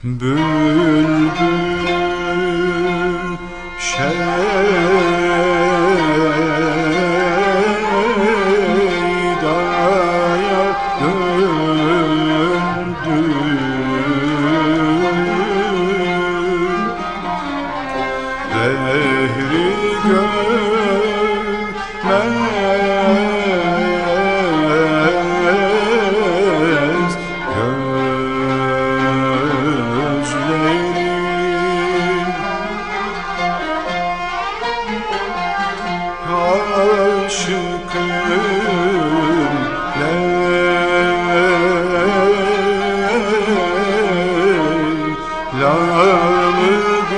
Bülbülü Şeyda'ya döndü. Behri görmez gözlerim, aşıkım Leyla'mı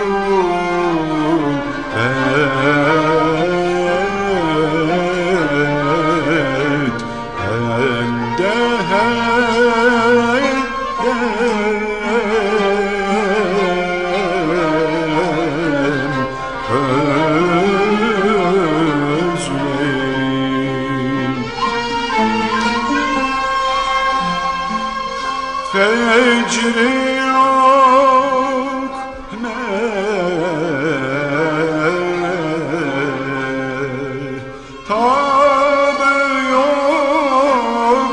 fecri yok tabi yok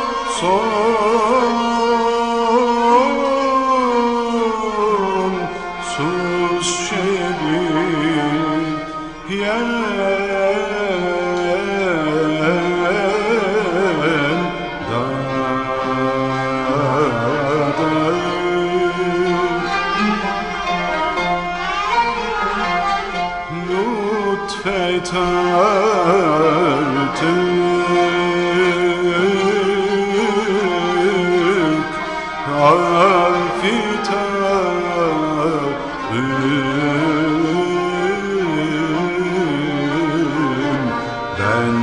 sonsuz şebin lütfet artık, ben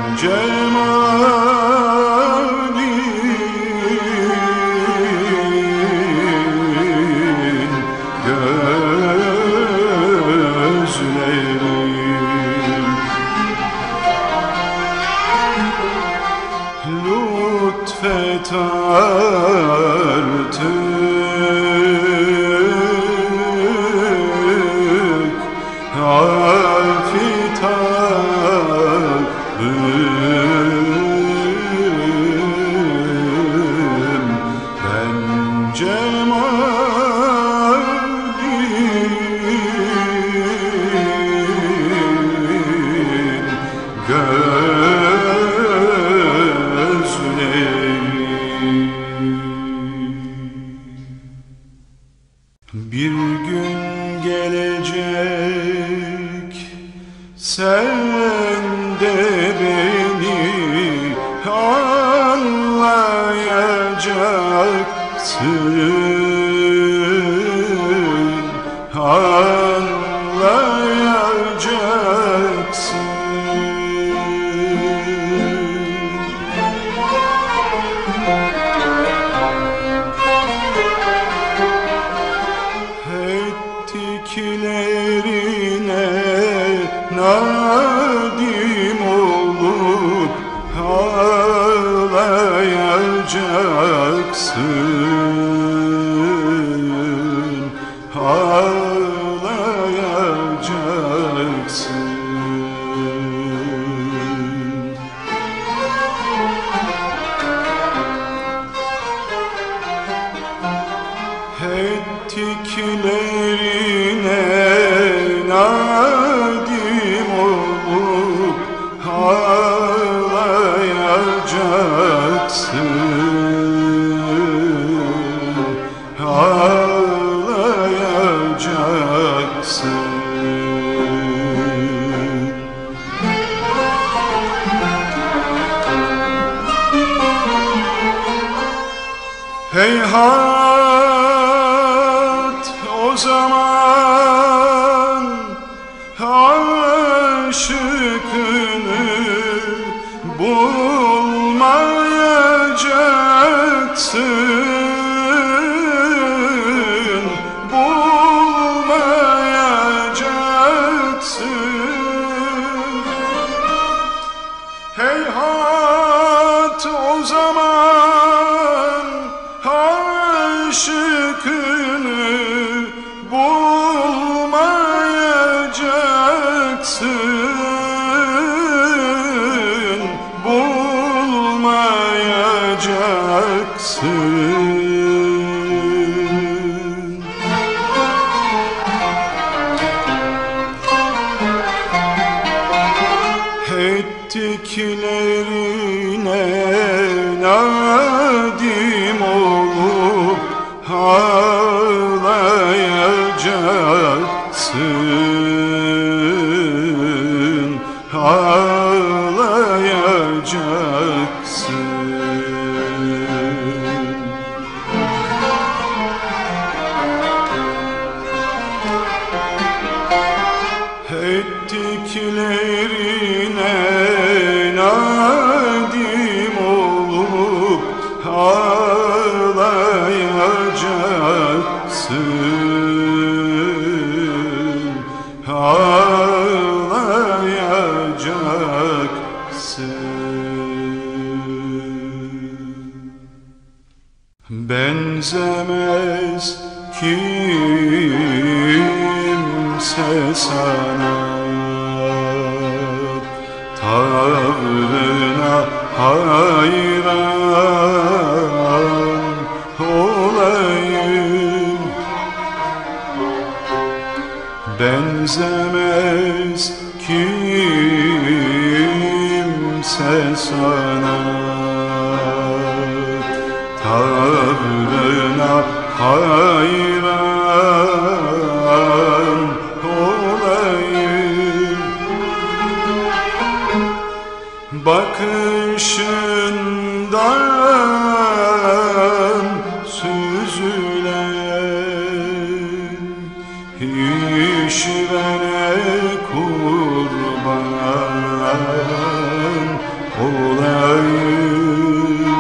cemalin gözlerim. Lütfet artık, ben cemalin gözlerim. Bir gün gelecek, sen de beni anlayacaksın, anlayacaksın. Ettiklerine nadim olup ağlayacaksın, ağlayacaksın. Ettiklerine nadim olup ağlayacaksın, ağlayacaksın. Heyhat o zaman aşıkını bulmayacaksın, bulmayacaksın. Heyhat o zaman aşıkını Ettiklerine nadim olup ağlayacaksın, ağlayacaksın. Ettiklerine nadim olup ağlayacaksın, ağlayacaksın. Benzemez kimse sana, tavrına hayran olayım. Benzemez kimse sana, tavrına hayran olayım. Bakışından süzülen işvene kurban olayım.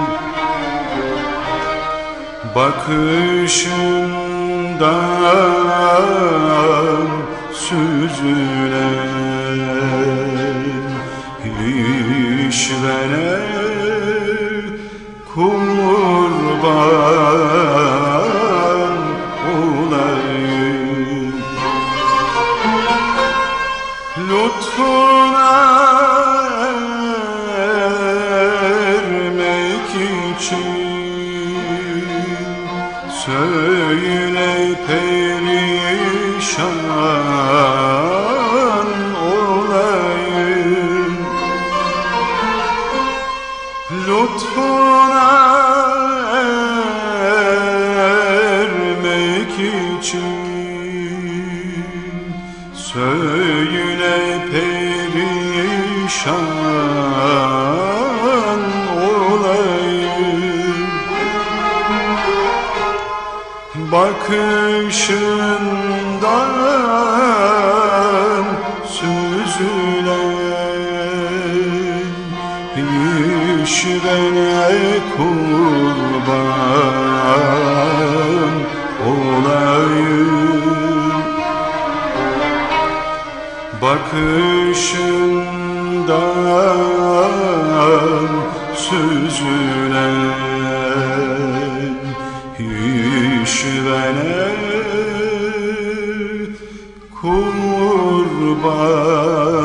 Bakışından süzülen işvene kurban olayım. Lütfuna ermek için söyle perişan olayım. Lütfuna ermek için söyle perişan olayım. Bakışından süzülen işvene kurban olayım. Bakışından süzülen işvene kurban